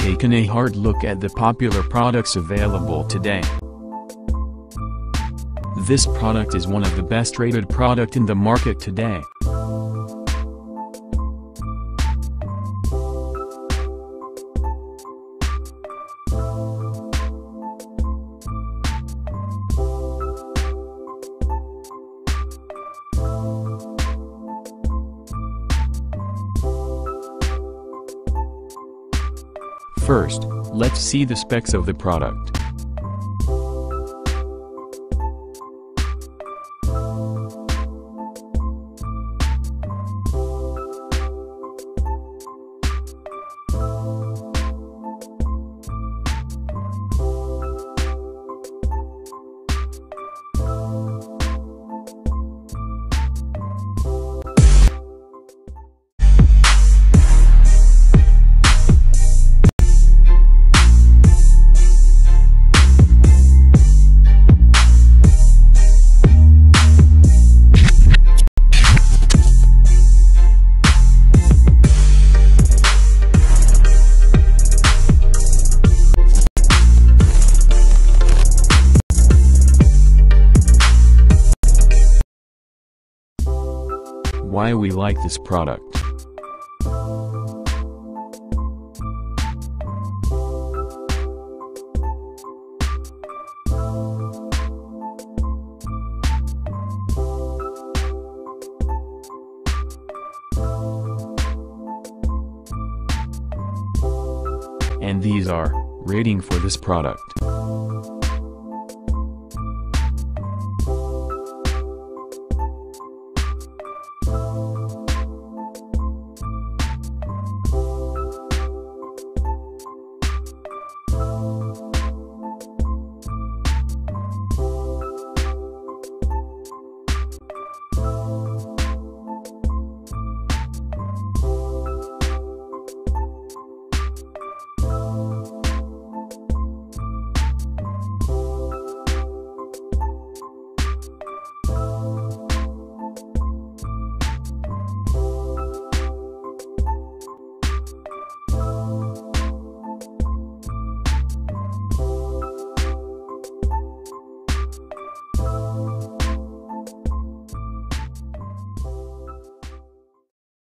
taken a hard look at the popular products available today. This product is one of the best rated product in the market today. First, let's see the specs of the product. Why we like this product. And these are rating for this product.